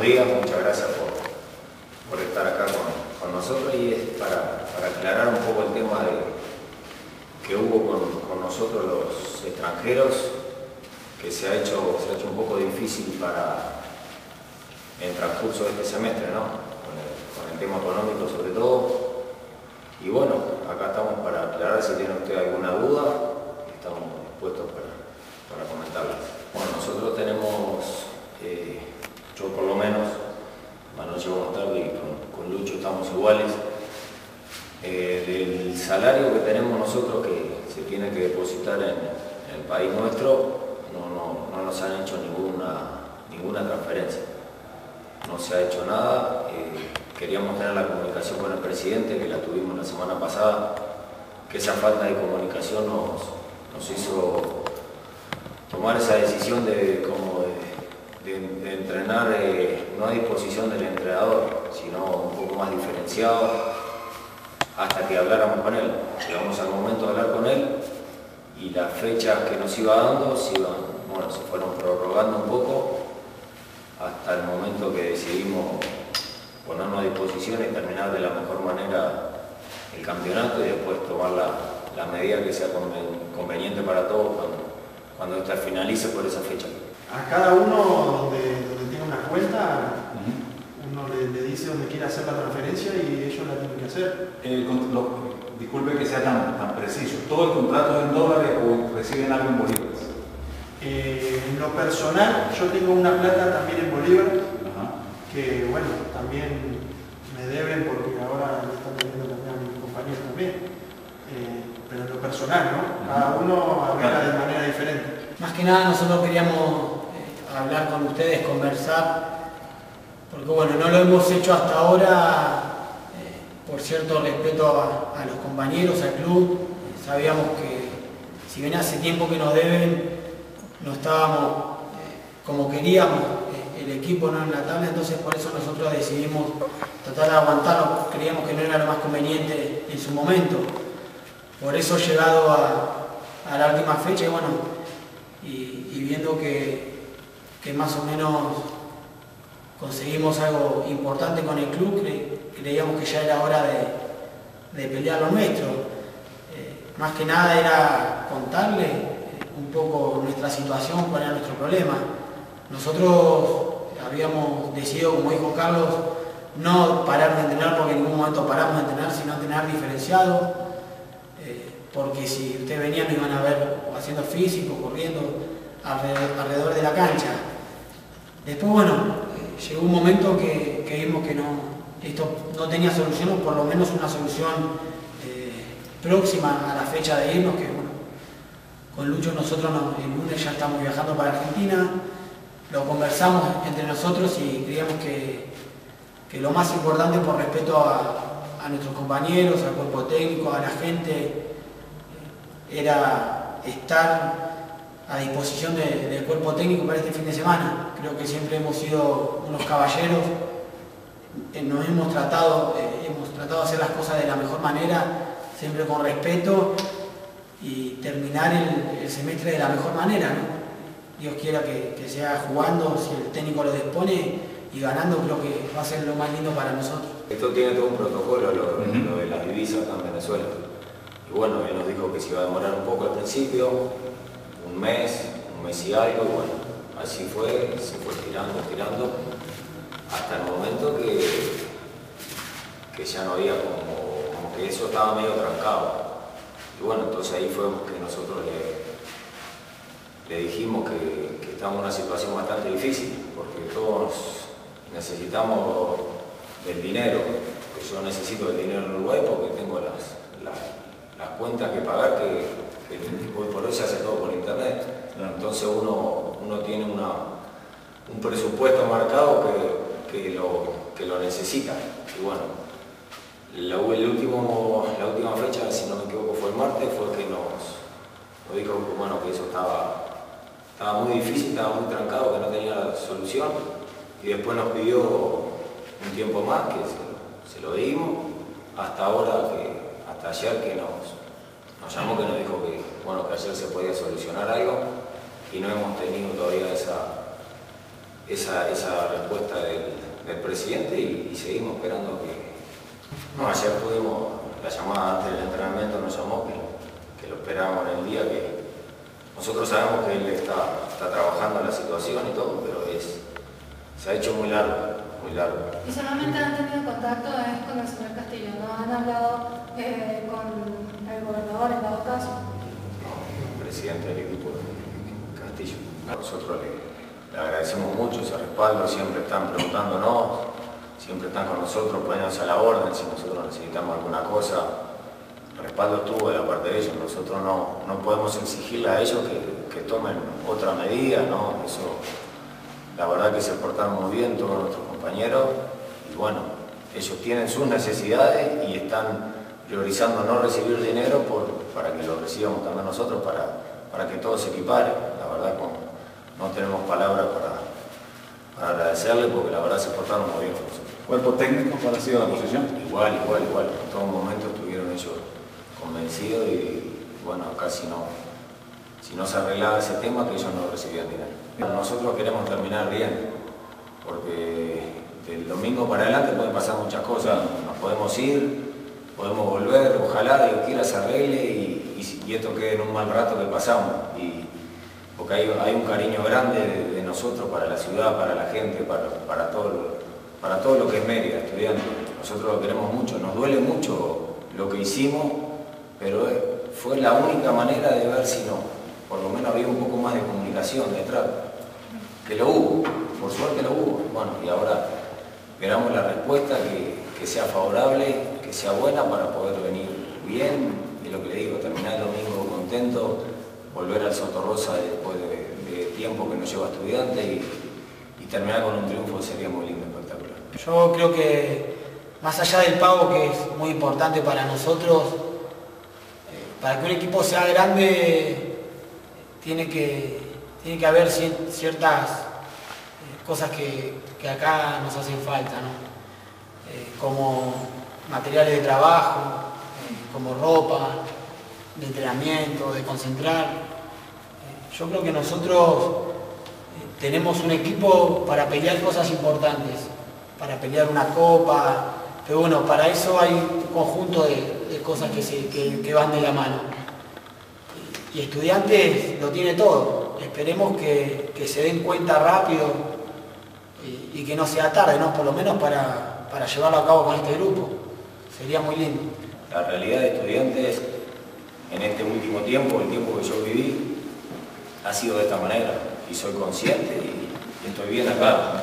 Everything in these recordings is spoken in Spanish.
días, muchas gracias por estar acá con nosotros, y es para aclarar un poco el tema que hubo con nosotros los extranjeros, que se ha hecho un poco difícil en el transcurso de este semestre, ¿no? Con el tema económico sobre todo. Y bueno, acá estamos para aclarar si tiene usted alguna duda, estamos dispuestos para comentarlas. Bueno, nosotros tenemos, yo por lo menos, anoche vamos tarde y con Lucho estamos iguales, del salario que tenemos nosotros que se tiene que depositar en el país nuestro, no nos han hecho ninguna transferencia. No se ha hecho nada. Queríamos tener la comunicación con el presidente, que la tuvimos la semana pasada, que esa falta de comunicación nos hizo tomar esa decisión de entrenar no a disposición del entrenador, sino un poco más diferenciado, hasta que habláramos con él. Llegamos al momento de hablar con él y las fechas que nos iba dando se fueron prorrogando un poco hasta el momento que decidimos ponernos a disposición y terminar de la mejor manera el campeonato, y después tomar la medida que sea conveniente para todos cuando esta finalice por esa fecha. A cada uno donde tiene una cuenta, uno le dice dónde quiere hacer la transferencia y ellos la tienen que hacer. Disculpe que sea tan preciso, ¿todo el contrato es en dólares o reciben algo en bolívares? En lo personal, yo tengo una plata también en bolívares, que bueno, también me deben porque ahora le están debiendo también a mis compañeros también. Pero en lo personal, ¿no? Cada uno habla de manera diferente. Más que nada nosotros queríamos hablar con ustedes, conversar, porque bueno, no lo hemos hecho hasta ahora por cierto respeto a los compañeros, al club. Sabíamos que si bien hace tiempo que nos deben, no estábamos como queríamos, el equipo no en la tabla, entonces por eso nosotros decidimos tratar de aguantarlo, creíamos que no era lo más conveniente en su momento. Por eso llegado a la última fecha, y bueno, y viendo que más o menos conseguimos algo importante con el club, creíamos que ya era hora de pelear lo nuestro. Más que nada era contarle un poco nuestra situación, cuál era nuestro problema. Nosotros habíamos decidido, como dijo Carlos, no parar de entrenar, porque en ningún momento paramos de entrenar, sino entrenar diferenciado, porque si ustedes venían nos iban a ver haciendo físico, corriendo alrededor de la cancha. Después, bueno, llegó un momento que vimos que esto no tenía solución, o por lo menos una solución próxima a la fecha de irnos, que bueno, con Lucho nosotros el lunes ya estamos viajando para Argentina, lo conversamos entre nosotros y creíamos que lo más importante, por respeto a nuestros compañeros, al cuerpo técnico, a la gente, era estar a disposición del cuerpo técnico para este fin de semana. Creo que siempre hemos sido unos caballeros, nos hemos tratado de hacer las cosas de la mejor manera, siempre con respeto, y terminar el semestre de la mejor manera, ¿no? Dios quiera que sea jugando, si el técnico lo dispone, y ganando, creo que va a ser lo más lindo para nosotros. Esto tiene todo un protocolo, lo de las divisas acá en Venezuela. Y bueno, él nos dijo que se iba a demorar un poco al principio, un mes y algo, y bueno, así fue, se fue estirando, hasta el momento que ya no había como que eso estaba medio trancado. Y bueno, entonces ahí fue que nosotros le dijimos que estábamos en una situación bastante difícil, porque todos necesitamos del dinero. Yo necesito el dinero en Uruguay porque tengo las cuentas que pagar, que hoy por hoy se hace todo por internet. Entonces uno tiene un presupuesto marcado que lo necesita. Y bueno, la última fecha, si no me equivoco, fue el martes, fue que nos dijo que, bueno, que eso estaba muy difícil, estaba muy trancado, que no tenía solución, y después nos pidió un tiempo más, que se lo dimos, hasta ahora, hasta ayer que nos llamó, que nos dijo que, bueno, que ayer se podía solucionar algo, y no hemos tenido todavía esa respuesta del presidente y seguimos esperando que... No, ayer tuvimos la llamada antes del entrenamiento, nos llamó que lo esperábamos en el día, que nosotros sabemos que él está trabajando en la situación y todo, pero se ha hecho muy largo, muy largo. ¿Y solamente han tenido contacto con el señor Castillo? ¿No han hablado con el gobernador en dado caso? No, el presidente del equipo, Castillo. Nosotros le agradecemos mucho ese respaldo, siempre están preguntándonos, siempre están con nosotros, poniéndose a la orden si nosotros necesitamos alguna cosa. El respaldo estuvo de la parte de ellos, nosotros no podemos exigirle a ellos que tomen otra medida, ¿no? Eso, la verdad que se portaron muy bien todos nuestros compañeros y bueno, ellos tienen sus necesidades y están priorizando no recibir dinero para que lo recibamos también nosotros, para que todo se equipare. La verdad no tenemos palabras para agradecerle porque la verdad se portaron muy bien con nosotros. ¿Cuerpo técnico cuál ha sido la posición? Igual. En todo momento estuvieron ellos convencidos y bueno, acá si no se arreglaba ese tema, que ellos no recibían dinero. Nosotros queremos terminar bien, porque del domingo para adelante pueden pasar muchas cosas. Nos podemos ir, podemos volver, ojalá Dios quiera se arregle y esto quede en un mal rato que pasamos. Porque hay un cariño grande de nosotros para la ciudad, para la gente, para todo lo que es Mérida, estudiantes. Nosotros lo queremos mucho, nos duele mucho lo que hicimos, pero fue la única manera de ver si por lo menos había un poco más de comunicación detrás. Que lo hubo, por suerte lo hubo. Bueno, y ahora esperamos la respuesta que sea favorable, que sea buena para poder venir bien, y lo que le digo, terminar el domingo contento, volver al Soto Rosa después de tiempo que nos lleva estudiantes y terminar con un triunfo sería muy lindo, espectacular. Yo creo que más allá del pago, que es muy importante para nosotros, para que un equipo sea grande tiene que haber ciertas cosas que acá nos hacen falta, ¿no? Como materiales de trabajo, como ropa, de entrenamiento, de concentrar. Yo creo que nosotros tenemos un equipo para pelear cosas importantes, para pelear una copa, pero bueno, para eso hay un conjunto de cosas que van de la mano. Y Estudiantes lo tiene todo. Esperemos que se den cuenta rápido y que no sea tarde, ¿no? Por lo menos para llevarlo a cabo con este grupo. Sería muy lindo. La realidad de Estudiantes en este último tiempo, el tiempo que yo viví, ha sido de esta manera. Y soy consciente y estoy bien acá.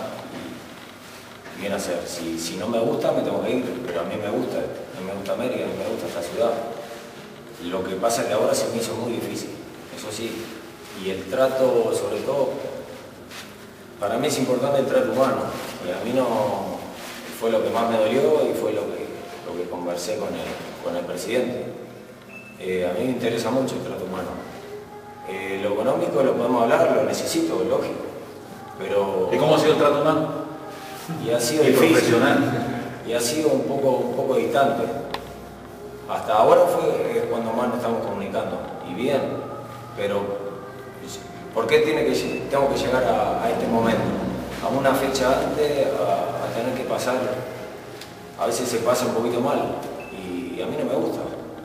Bien hacer. Si no me gusta, me tengo que ir, pero a mí me gusta Mérida, a mí me gusta esta ciudad. Lo que pasa es que ahora se me hizo muy difícil, eso sí, y el trato, sobre todo, para mí es importante el trato humano, y a mí fue lo que más me dolió y fue lo que conversé con el presidente. A mí me interesa mucho el trato humano. Lo económico lo podemos hablar, lo necesito, lógico, pero... ¿Y cómo ha sido el trato humano? Y ha sido difícil, profesional. Y ha sido un poco distante. Hasta ahora fue cuando más nos estamos comunicando, y bien, pero ¿por qué tengo que llegar a este momento? A una fecha antes, a tener que pasar, a veces se pasa un poquito mal, y a mí no me gusta.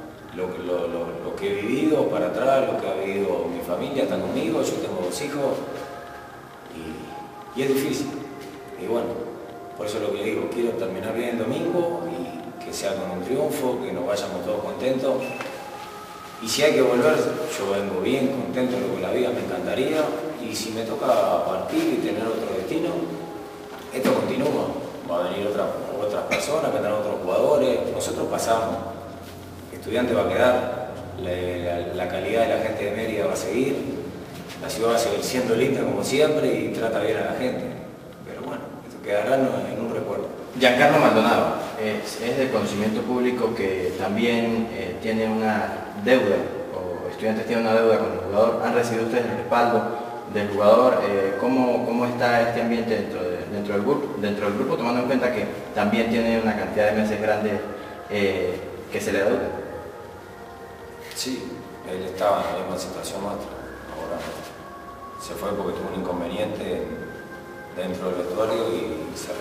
Lo que he vivido para atrás, lo que ha vivido mi familia, está conmigo, yo tengo 2 hijos, y es difícil. Y bueno, por eso es lo que le digo, quiero terminar bien el domingo y que sea con un triunfo, que nos vayamos todos contentos. Y si hay que volver, yo vengo bien, contento con la vida, me encantaría. Y si me toca partir y tener otro destino, esto continúa. Va a venir otras personas, vendrán otros jugadores, nosotros pasamos. Estudiante va a quedar, la calidad de la gente de Mérida va a seguir, la ciudad va a seguir siendo linda como siempre y trata bien a la gente. Pero bueno, esto quedará en un recuerdo. Giancarlo Maldonado, es de conocimiento público que también tiene una deuda, o Estudiantes tiene una deuda con el jugador. ¿Han recibido ustedes el respaldo del jugador? ¿Cómo está este ambiente dentro del grupo, tomando en cuenta que también tiene una cantidad de meses grandes que se le deuda? Sí, él estaba en la misma situación nuestra. Ahora se fue porque tuvo un inconveniente dentro del vestuario y se